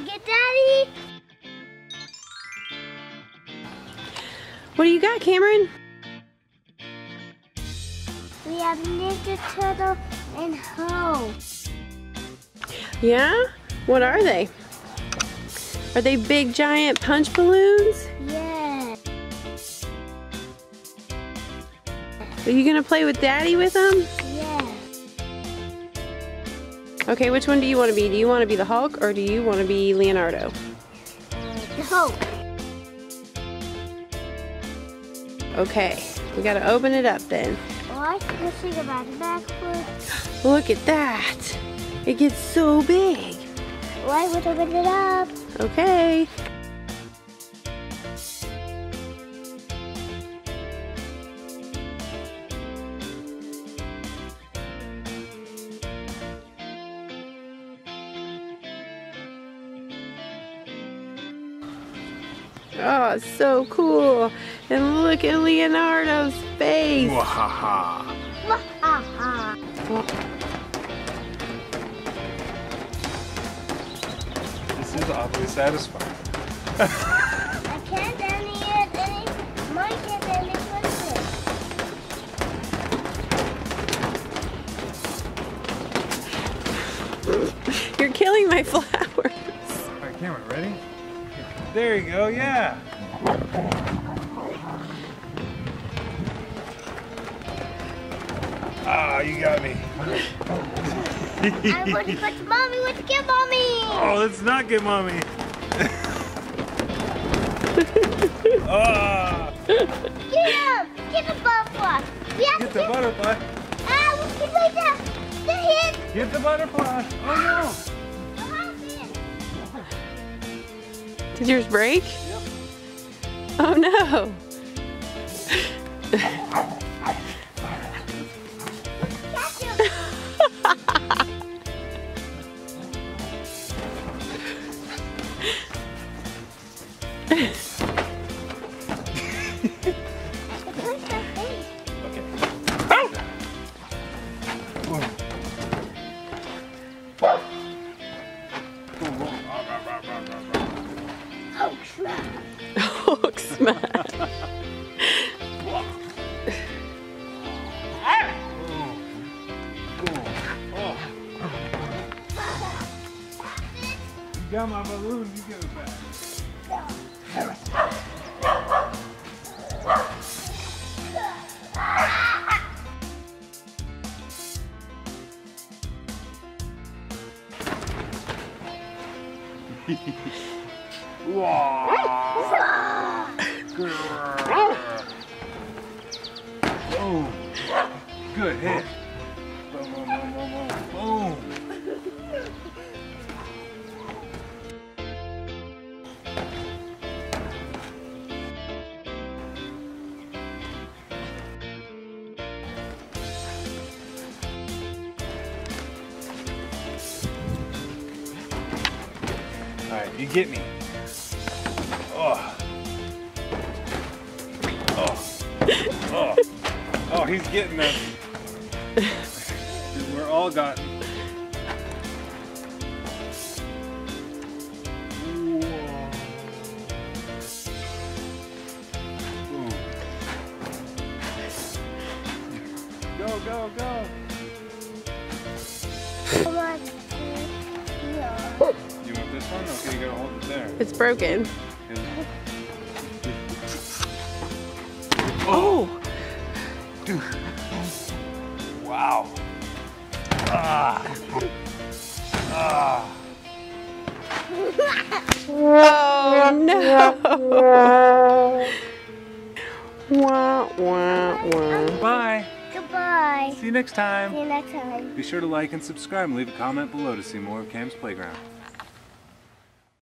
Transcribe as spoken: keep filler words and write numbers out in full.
get Daddy? What do you got, Cameron? We have Ninja Turtle and Ho. Yeah? What are they? Are they big giant punch balloons? Yeah. Are you gonna play with Daddy with them? Yeah. Okay, which one do you want to be? Do you want to be the Hulk or do you want to be Leonardo? The Hulk. Okay, we gotta open it up then. What? Let's think about it backwards. Look at that. It gets so big. Why would open it up? Okay. Oh, it's so cool. And look at Leonardo's face. Wahaha. Wahaha. This is oddly satisfying. I can't any it any mine can't any twist it. You're killing my flowers. Alright, Cameron, ready? There you go, yeah. Ah, you got me. I want to put mommy with the kid mommy. Oh, let's not get mommy. Ah. Get him! Get the butterfly! We have Get to the butterfly. Ah, we can right there! The hit! Get the butterfly. Oh What happened? Did yours break? Yep. Oh no. Catch him! Push the face. no! Okay. Oh! Hulk smash! Hulk smash. You got my balloon, you give it back. Oh, good hit. Boom, boom, boom, boom, boom, boom. All right, you get me. Oh. Oh. Oh. Oh, he's getting us. We're all gotten. Whoa. Boom. Go, go, go. Come on. Yeah. You want this one? Okay, you gotta hold it there. It's broken. Oh! Wow. Ah. Ah. Oh no! Wah, wah, wah. Bye. Goodbye. See you next time. See you next time. Be sure to like and subscribe and leave a comment below to see more of Cam's Playground.